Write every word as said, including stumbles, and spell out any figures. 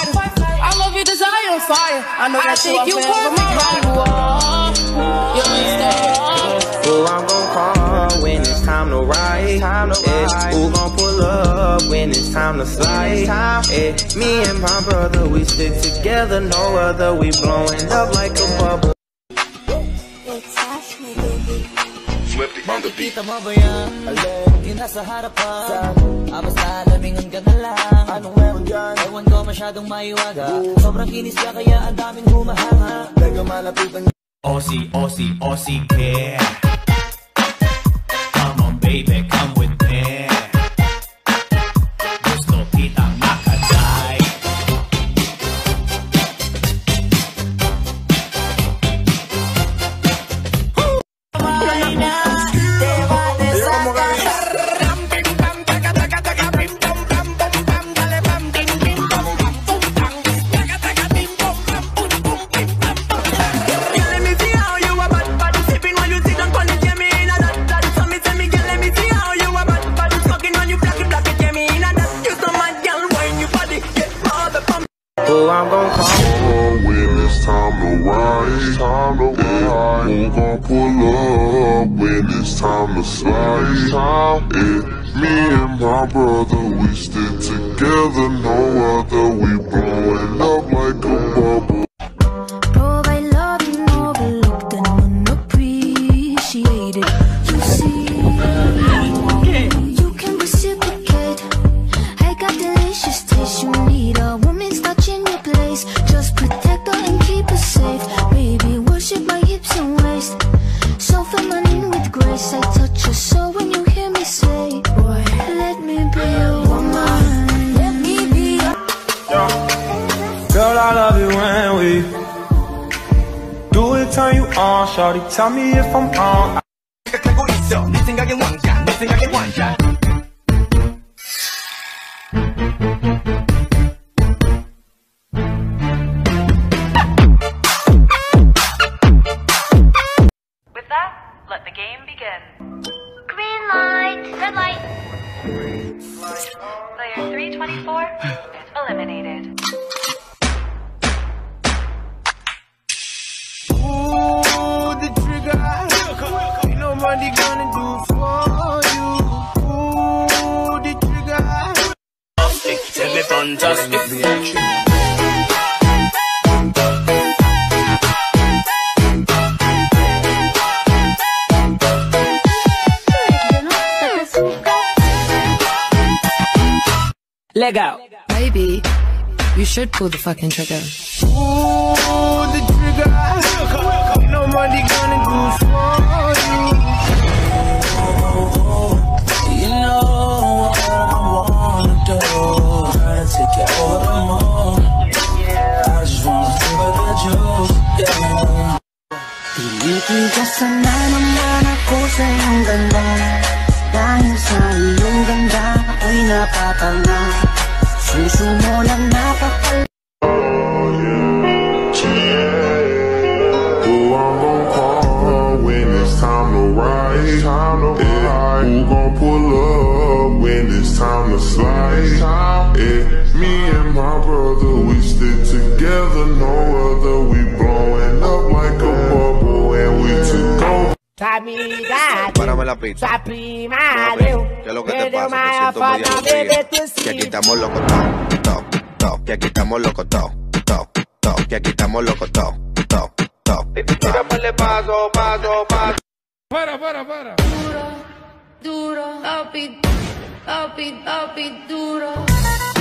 I love your desire on fire. I know that you you put me right. You understand? Who I'm gon' call when it's time to ride? Yeah. Who gon' pull up when it's time to slide? Yeah. Me and my brother, we stick together, no other. We blowing up like a bubble. Nakikita mo ba yan? Yung nasa harapan Ah, basta labingan ka na lang Anong meron dyan? Ewan ko masyadong maiwaga Sobrang kinis ka kaya ang daming humahanga Teka malapitan Aussie, Aussie, Aussie care. Come on baby, come with me. Gusto kitang makatay. Who I'm gon' call when it's time to ride? Time to ride. Who gon' pull up when it's time to slide? Yeah. Me and my brother, we stick together, no other. We blowing up like a bubble. Provide love and overlooked and unappreciated. You see, you can reciprocate. I got delicious taste. You need a woman's touch in your place. Just protect her and keep her safe. Baby, worship my hips and waist. So feminine with grace. I touch your soul when you hear me say, boy, let me be your woman. Let me be your girl, I love it when we do it, turn you on. Shawty, tell me if I'm on. 생각하고 있어. 네 생각엔 왕자, 내 생각엔 왕자. With that, let the game begin. Green light, red light. Player three twenty-four is eliminated. Ooh, the trigger. Ain't nobody gonna do for you. Ooh, the trigger. Tell me fantastic reaction. Leg out. Baby, you should pull the fucking trigger. Ooh, the trigger. Ain't nobody gonna do for you. You know what I wanna do Try to take you over the moon I just wanna feel the juice, yeah. Pinipigasa na naman ako sa iyong ganda. Dahil sa iyong ganda ako'y napapanga. Suso mo lang napakal. Who I'm gon' call when it's time to ride? Time to ride. Who gon' pull up when it's time to slide? Yeah. Me and my brother, we stick together, no other. We blowing up like a bubble, and we took over. Párame la pista. No, ¿qué es lo que te pasa? Te siento medio aburrida. Que aquí estamos locos todos, todos, todos. Que aquí estamos locos todos, todos, todos. Que aquí estamos locos todos, todos, todos. Tírame paso, paso, paso. Para, para, para. Duro, duro, papi, papi, papi, duro.